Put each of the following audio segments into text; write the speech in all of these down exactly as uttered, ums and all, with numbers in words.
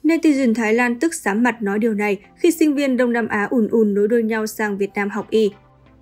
Netizen Thái Lan tức xám mặt nói điều này khi sinh viên Đông Nam Á ùn ùn nối đuôi nhau sang Việt Nam học y.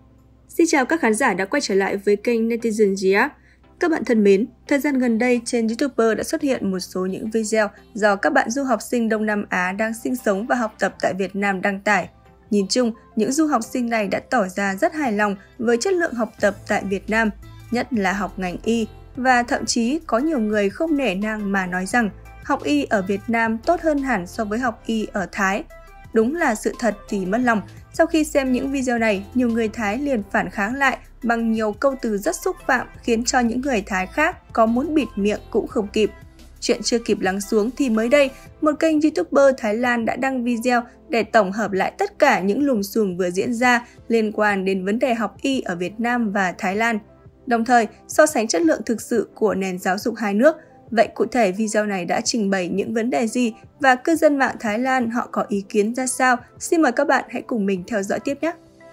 Xin chào các khán giả đã quay trở lại với kênh Netizen Gia. Các bạn thân mến, thời gian gần đây trên YouTube đã xuất hiện một số những video do các bạn du học sinh Đông Nam Á đang sinh sống và học tập tại Việt Nam đăng tải. Nhìn chung, những du học sinh này đã tỏ ra rất hài lòng với chất lượng học tập tại Việt Nam, nhất là học ngành y, và thậm chí có nhiều người không nể nang mà nói rằng học y ở Việt Nam tốt hơn hẳn so với học y ở Thái. Đúng là sự thật thì mất lòng. Sau khi xem những video này, nhiều người Thái liền phản kháng lại bằng nhiều câu từ rất xúc phạm khiến cho những người Thái khác có muốn bịt miệng cũng không kịp. Chuyện chưa kịp lắng xuống thì mới đây, một kênh YouTuber Thái Lan đã đăng video để tổng hợp lại tất cả những lùm xùm vừa diễn ra liên quan đến vấn đề học y ở Việt Nam và Thái Lan. Đồng thời, so sánh chất lượng thực sự của nền giáo dục hai nước. Vậy cụ thể video này đã trình bày những vấn đề gì và cư dân mạng Thái Lan họ có ý kiến ra sao? Xin mời các bạn hãy cùng mình theo dõi tiếp nhé!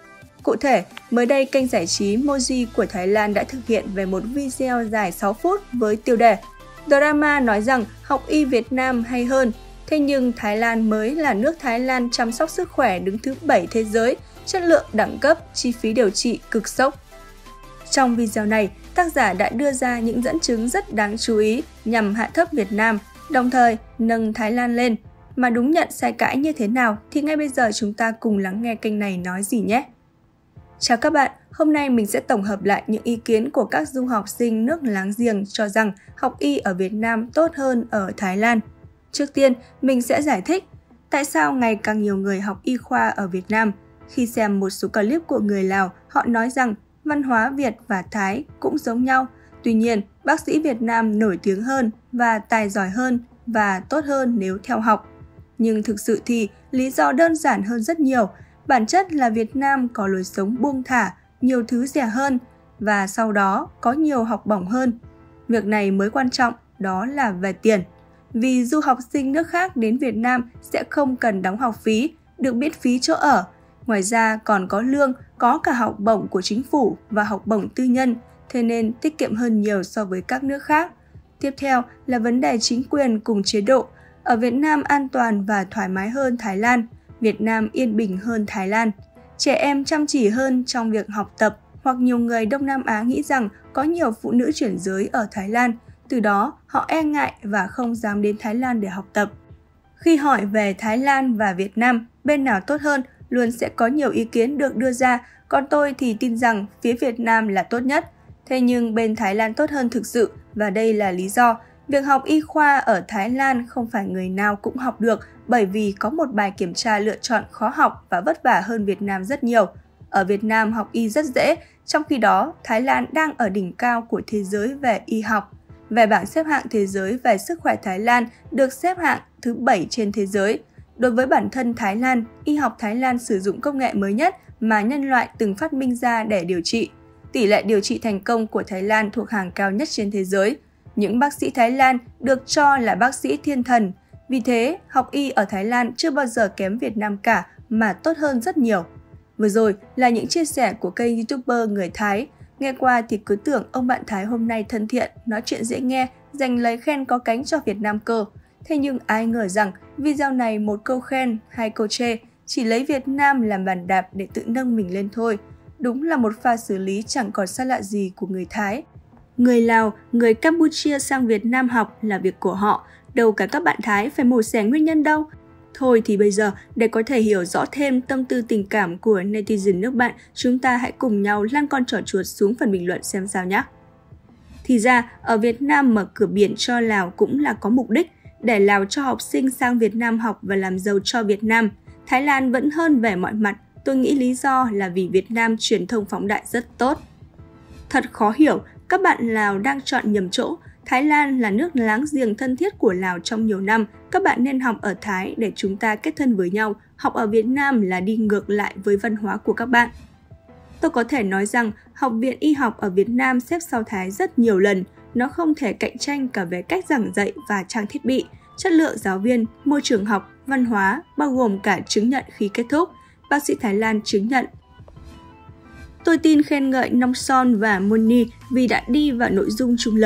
Cụ thể, mới đây kênh giải trí Moji của Thái Lan đã thực hiện về một video dài sáu phút với tiêu đề Drama nói rằng học y Việt Nam hay hơn, thế nhưng Thái Lan mới là nước Thái Lan chăm sóc sức khỏe đứng thứ bảy thế giới, chất lượng đẳng cấp, chi phí điều trị cực sốc. Trong video này, tác giả đã đưa ra những dẫn chứng rất đáng chú ý nhằm hạ thấp Việt Nam, đồng thời nâng Thái Lan lên. Mà đúng nhận sai cãi như thế nào thì ngay bây giờ chúng ta cùng lắng nghe kênh này nói gì nhé! Chào các bạn, hôm nay mình sẽ tổng hợp lại những ý kiến của các du học sinh nước láng giềng cho rằng học y ở Việt Nam tốt hơn ở Thái Lan. Trước tiên, mình sẽ giải thích tại sao ngày càng nhiều người học y khoa ở Việt Nam. Khi xem một số clip của người Lào, họ nói rằng văn hóa Việt và Thái cũng giống nhau. Tuy nhiên, bác sĩ Việt Nam nổi tiếng hơn và tài giỏi hơn và tốt hơn nếu theo học. Nhưng thực sự thì lý do đơn giản hơn rất nhiều. Bản chất là Việt Nam có lối sống buông thả, nhiều thứ rẻ hơn và sau đó có nhiều học bổng hơn. Việc này mới quan trọng, đó là về tiền. Vì du học sinh nước khác đến Việt Nam sẽ không cần đóng học phí, được miễn phí chỗ ở. Ngoài ra còn có lương, có cả học bổng của chính phủ và học bổng tư nhân, thế nên tiết kiệm hơn nhiều so với các nước khác. Tiếp theo là vấn đề chính quyền cùng chế độ. Ở Việt Nam an toàn và thoải mái hơn Thái Lan, Việt Nam yên bình hơn Thái Lan. Trẻ em chăm chỉ hơn trong việc học tập, hoặc nhiều người Đông Nam Á nghĩ rằng có nhiều phụ nữ chuyển giới ở Thái Lan, từ đó họ e ngại và không dám đến Thái Lan để học tập. Khi hỏi về Thái Lan và Việt Nam, bên nào tốt hơn, luôn sẽ có nhiều ý kiến được đưa ra, còn tôi thì tin rằng phía Việt Nam là tốt nhất. Thế nhưng bên Thái Lan tốt hơn thực sự, và đây là lý do. Việc học y khoa ở Thái Lan không phải người nào cũng học được bởi vì có một bài kiểm tra lựa chọn khó học và vất vả hơn Việt Nam rất nhiều. Ở Việt Nam học y rất dễ, trong khi đó Thái Lan đang ở đỉnh cao của thế giới về y học. Về bảng xếp hạng thế giới về sức khỏe, Thái Lan được xếp hạng thứ bảy trên thế giới. Đối với bản thân Thái Lan, y học Thái Lan sử dụng công nghệ mới nhất mà nhân loại từng phát minh ra để điều trị. Tỷ lệ điều trị thành công của Thái Lan thuộc hàng cao nhất trên thế giới. Những bác sĩ Thái Lan được cho là bác sĩ thiên thần. Vì thế, học y ở Thái Lan chưa bao giờ kém Việt Nam cả mà tốt hơn rất nhiều. Vừa rồi là những chia sẻ của kênh YouTuber người Thái. Nghe qua thì cứ tưởng ông bạn Thái hôm nay thân thiện, nói chuyện dễ nghe, dành lời khen có cánh cho Việt Nam cơ. Thế nhưng ai ngờ rằng video này một câu khen, hai câu chê, chỉ lấy Việt Nam làm bàn đạp để tự nâng mình lên thôi. Đúng là một pha xử lý chẳng còn xa lạ gì của người Thái. Người Lào, người Campuchia sang Việt Nam học là việc của họ, đâu cả các bạn Thái phải mổ xẻ nguyên nhân đâu. Thôi thì bây giờ, để có thể hiểu rõ thêm tâm tư tình cảm của netizen nước bạn, chúng ta hãy cùng nhau lăn con trỏ chuột xuống phần bình luận xem sao nhé. Thì ra, ở Việt Nam mở cửa biển cho Lào cũng là có mục đích, để Lào cho học sinh sang Việt Nam học và làm giàu cho Việt Nam. Thái Lan vẫn hơn về mọi mặt, tôi nghĩ lý do là vì Việt Nam truyền thông phóng đại rất tốt. Thật khó hiểu, các bạn Lào đang chọn nhầm chỗ. Thái Lan là nước láng giềng thân thiết của Lào trong nhiều năm, các bạn nên học ở Thái để chúng ta kết thân với nhau, học ở Việt Nam là đi ngược lại với văn hóa của các bạn. Tôi có thể nói rằng Học viện Y học ở Việt Nam xếp sau Thái rất nhiều lần, nó không thể cạnh tranh cả về cách giảng dạy và trang thiết bị, chất lượng giáo viên, môi trường học, văn hóa, bao gồm cả chứng nhận khi kết thúc. Bác sĩ Thái Lan chứng nhận. Tôi tin khen ngợi Nongson và Moni vì đã đi vào nội dung trung lập.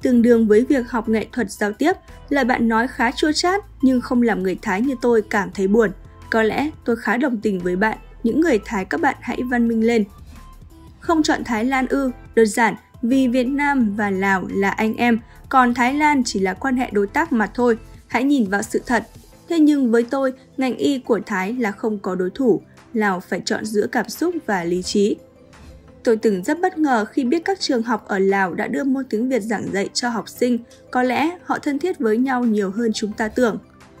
tương đương với việc học nghệ thuật giao tiếp. Lời bạn nói khá chua chát nhưng không làm người Thái như tôi cảm thấy buồn. Có lẽ tôi khá đồng tình với bạn, những người Thái các bạn hãy văn minh lên. Không chọn Thái Lan ư? Đơn giản, vì Việt Nam và Lào là anh em, còn Thái Lan chỉ là quan hệ đối tác mà thôi. Hãy nhìn vào sự thật. Thế nhưng với tôi, ngành y của Thái là không có đối thủ. Lào phải chọn giữa cảm xúc và lý trí. Tôi từng rất bất ngờ khi biết các trường học ở Lào đã đưa môn tiếng Việt giảng dạy cho học sinh. Có lẽ họ thân thiết với nhau nhiều hơn chúng ta tưởng.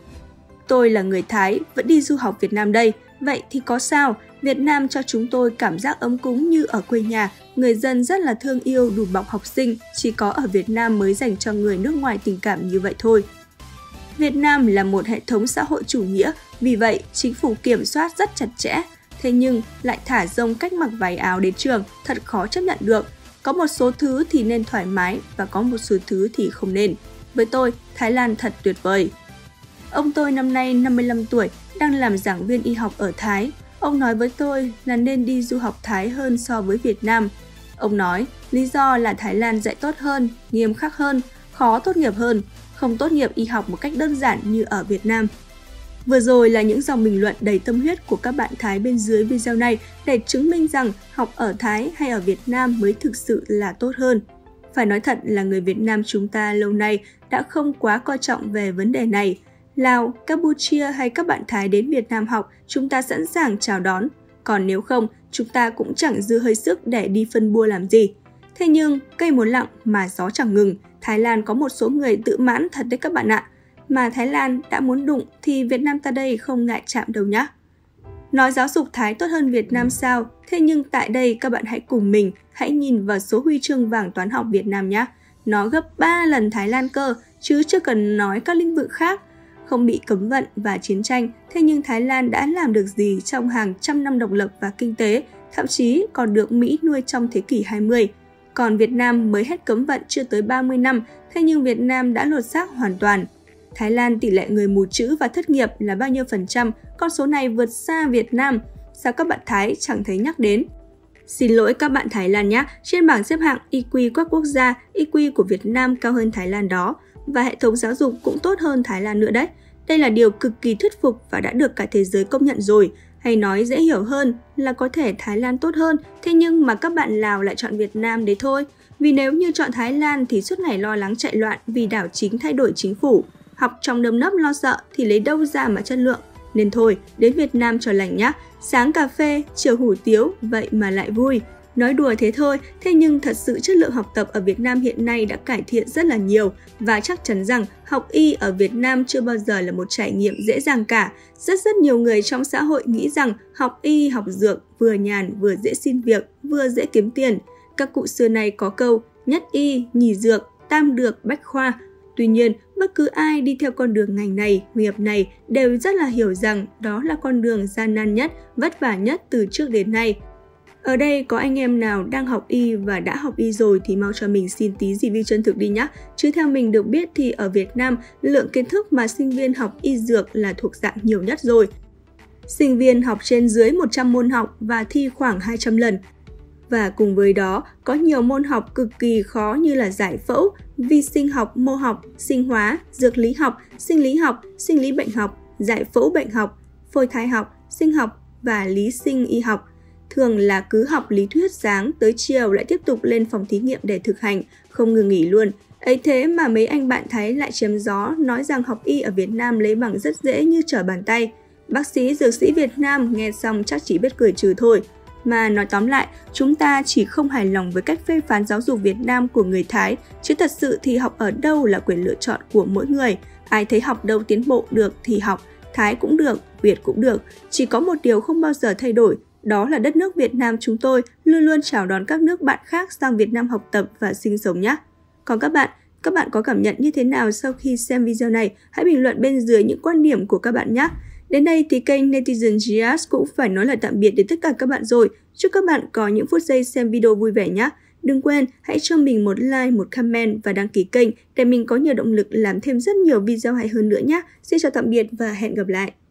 Tôi là người Thái, vẫn đi du học Việt Nam đây. Vậy thì có sao? Việt Nam cho chúng tôi cảm giác ấm cúng như ở quê nhà. Người dân rất là thương yêu đùm bọc học sinh. Chỉ có ở Việt Nam mới dành cho người nước ngoài tình cảm như vậy thôi. Việt Nam là một hệ thống xã hội chủ nghĩa, vì vậy chính phủ kiểm soát rất chặt chẽ. Thế nhưng lại thả rông cách mặc váy áo đến trường, thật khó chấp nhận được. Có một số thứ thì nên thoải mái và có một số thứ thì không nên. Với tôi, Thái Lan thật tuyệt vời. Ông tôi năm nay năm mươi lăm tuổi, đang làm giảng viên y học ở Thái. Ông nói với tôi là nên đi du học Thái hơn so với Việt Nam. Ông nói lý do là Thái Lan dạy tốt hơn, nghiêm khắc hơn, khó tốt nghiệp hơn, không tốt nghiệp y học một cách đơn giản như ở Việt Nam. Vừa rồi là những dòng bình luận đầy tâm huyết của các bạn Thái bên dưới video này để chứng minh rằng học ở Thái hay ở Việt Nam mới thực sự là tốt hơn. Phải nói thật là người Việt Nam chúng ta lâu nay đã không quá coi trọng về vấn đề này. Lào, Campuchia hay các bạn Thái đến Việt Nam học, chúng ta sẵn sàng chào đón. Còn nếu không, chúng ta cũng chẳng dư hơi sức để đi phân bua làm gì. Thế nhưng, cây muốn lặng mà gió chẳng ngừng. Thái Lan có một số người tự mãn thật đấy các bạn ạ. Mà Thái Lan đã muốn đụng thì Việt Nam ta đây không ngại chạm đâu nhá. Nói giáo dục Thái tốt hơn Việt Nam sao? Thế nhưng tại đây các bạn hãy cùng mình, hãy nhìn vào số huy chương vàng toán học Việt Nam nhé. Nó gấp ba lần Thái Lan cơ, chứ chưa cần nói các lĩnh vực khác. Không bị cấm vận và chiến tranh, thế nhưng Thái Lan đã làm được gì trong hàng trăm năm độc lập và kinh tế, thậm chí còn được Mỹ nuôi trong thế kỷ hai mươi. Còn Việt Nam mới hết cấm vận chưa tới ba mươi năm, thế nhưng Việt Nam đã lột xác hoàn toàn. Thái Lan tỷ lệ người mù chữ và thất nghiệp là bao nhiêu phần trăm, con số này vượt xa Việt Nam. Sao các bạn Thái chẳng thấy nhắc đến? Xin lỗi các bạn Thái Lan nhé, trên bảng xếp hạng i kiu các quốc gia, i kiu của Việt Nam cao hơn Thái Lan đó, và hệ thống giáo dục cũng tốt hơn Thái Lan nữa đấy. Đây là điều cực kỳ thuyết phục và đã được cả thế giới công nhận rồi. Hay nói dễ hiểu hơn là có thể Thái Lan tốt hơn, thế nhưng mà các bạn Lào lại chọn Việt Nam đấy thôi. Vì nếu như chọn Thái Lan thì suốt ngày lo lắng chạy loạn vì đảo chính thay đổi chính phủ. Học trong nơm nớp lo sợ thì lấy đâu ra mà chất lượng. Nên thôi, đến Việt Nam cho lành nhá. Sáng cà phê, chiều hủ tiếu, vậy mà lại vui. Nói đùa thế thôi, thế nhưng thật sự chất lượng học tập ở Việt Nam hiện nay đã cải thiện rất là nhiều. Và chắc chắn rằng học y ở Việt Nam chưa bao giờ là một trải nghiệm dễ dàng cả. Rất rất nhiều người trong xã hội nghĩ rằng học y, học dược vừa nhàn, vừa dễ xin việc, vừa dễ kiếm tiền. Các cụ xưa nay có câu nhất y, nhì dược, tam được, bách khoa. Tuy nhiên, bất cứ ai đi theo con đường ngành này, nghiệp này đều rất là hiểu rằng đó là con đường gian nan nhất, vất vả nhất từ trước đến nay. Ở đây có anh em nào đang học y và đã học y rồi thì mau cho mình xin tí review chân thực đi nhé. Chứ theo mình được biết thì ở Việt Nam, lượng kiến thức mà sinh viên học y dược là thuộc dạng nhiều nhất rồi. Sinh viên học trên dưới một trăm môn học và thi khoảng hai trăm lần. Và cùng với đó, có nhiều môn học cực kỳ khó như là giải phẫu, vi sinh học, mô học, sinh hóa, dược lý học, sinh lý học, sinh lý bệnh học, giải phẫu bệnh học, phôi thai học, sinh học và lý sinh y học. Thường là cứ học lý thuyết sáng tới chiều lại tiếp tục lên phòng thí nghiệm để thực hành, không ngừng nghỉ luôn. Ấy thế mà mấy anh bạn Thái lại chém gió nói rằng học y ở Việt Nam lấy bằng rất dễ như trở bàn tay. Bác sĩ, dược sĩ Việt Nam nghe xong chắc chỉ biết cười trừ thôi. Mà nói tóm lại, chúng ta chỉ không hài lòng với cách phê phán giáo dục Việt Nam của người Thái, chứ thật sự thì học ở đâu là quyền lựa chọn của mỗi người. Ai thấy học đâu tiến bộ được thì học, Thái cũng được, Việt cũng được. Chỉ có một điều không bao giờ thay đổi, đó là đất nước Việt Nam chúng tôi luôn luôn chào đón các nước bạn khác sang Việt Nam học tập và sinh sống nhé. Còn các bạn, các bạn có cảm nhận như thế nào sau khi xem video này? Hãy bình luận bên dưới những quan điểm của các bạn nhé. Đến đây thì kênh Netizen giê ét cũng phải nói lời tạm biệt đến tất cả các bạn rồi. Chúc các bạn có những phút giây xem video vui vẻ nhé. Đừng quên hãy cho mình một like, một comment và đăng ký kênh để mình có nhiều động lực làm thêm rất nhiều video hay hơn nữa nhé. Xin chào tạm biệt và hẹn gặp lại.